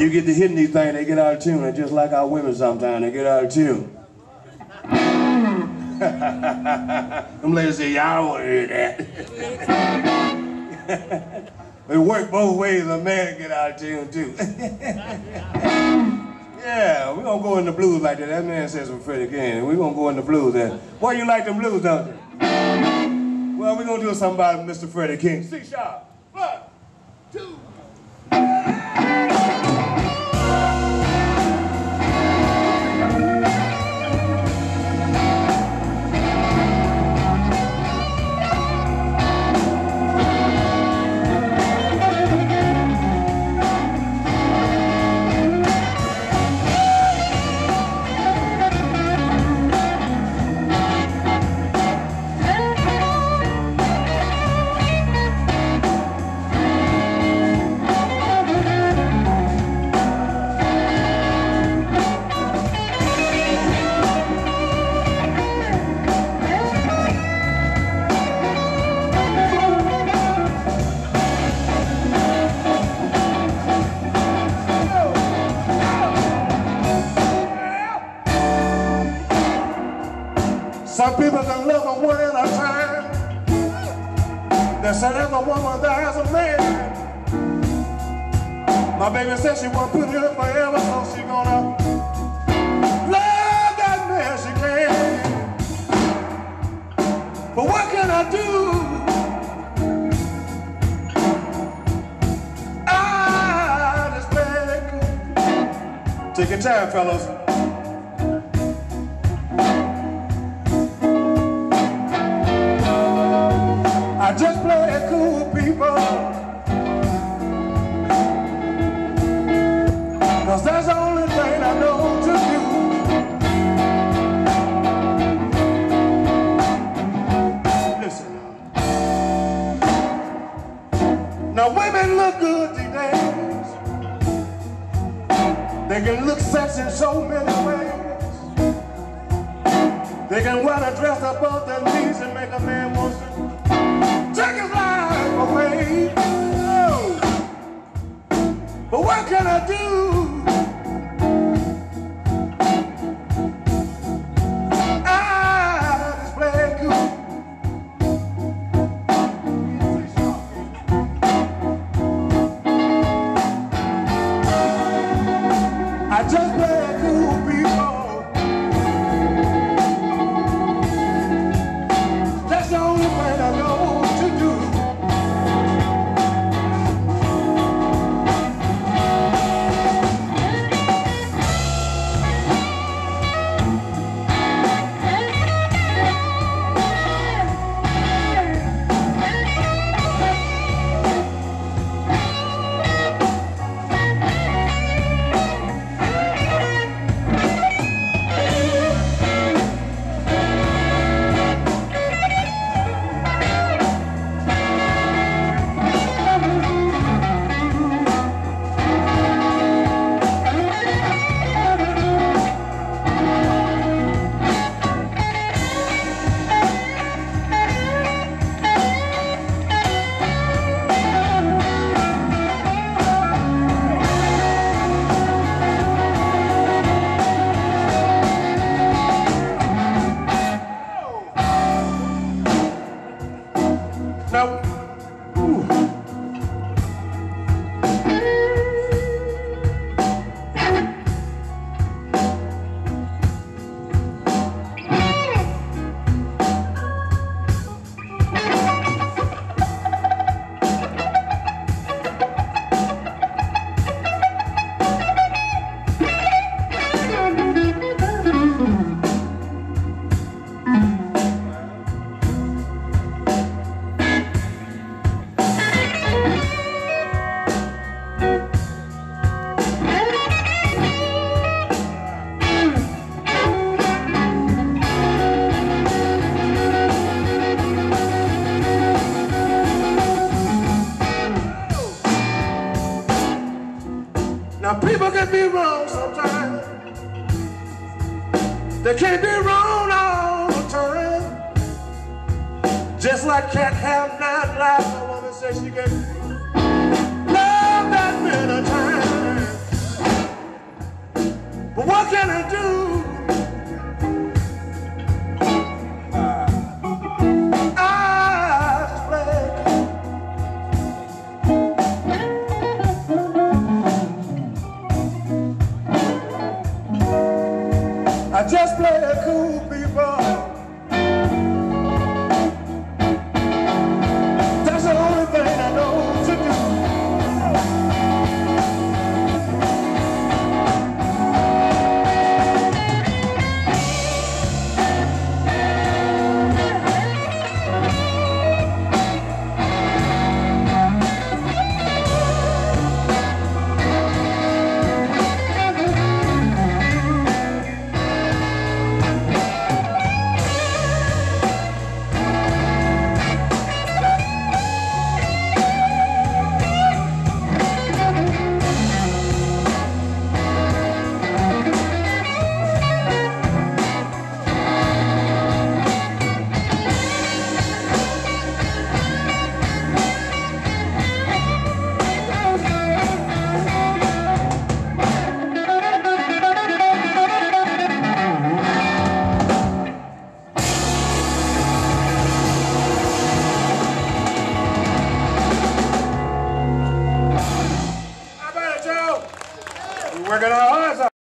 you get to hitting these things, they get out of tune. They're just like our women sometimes, they get out of tune. Them ladies say, y'all don't want to hear that. It work both ways, a man get out of tune too. Yeah, we're gonna go in the blues like that. That man says from Freddie King. We're gonna go in the blues then. Boy, you like them blues, don't you? Well, we're gonna do something about Mr. Freddie King. C sharp. 1, 2. Some people can love a one at a time. They say there's a woman, there's a man. My baby said she won't put him forever, so she gonna love that man she can. But what can I do? I just beg. Take your time, fellas. I just play it cool, people, 'cause that's the only thing I know to do. Listen now, women look good these days. They can look sexy in so many ways. They can wear a dress above their knees and make a man want to take his life away. Oh. But what can I do? I just play it cool. I just play it cool, people. That's the only thing I know. Now people can be wrong sometimes. They can't be wrong all the time. Just like cat have 9 lives, a woman says she can love that man a time. just play it cool, people. That's the only thing I know to do. Working out